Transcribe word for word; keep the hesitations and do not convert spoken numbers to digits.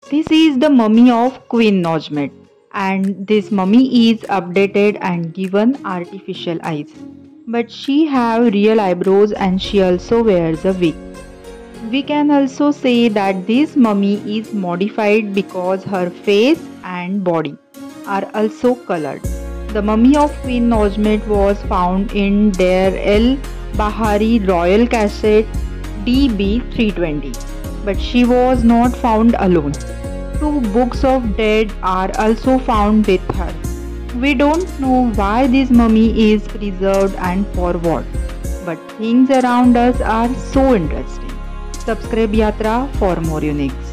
This is the mummy of Queen Najmet, and this mummy is updated and given artificial eyes. But she have real eyebrows and she also wears a wig. We can also say that this mummy is modified because her face and body are also colored. The mummy of Queen Najmet was found in Deir el Bahari Royal Cassette D B three twenty, but she was not found alone. Two books of dead are also found with her. We don't know why this mummy is preserved and for what, but things around us are so interesting. Subscribe Yatra for more unique.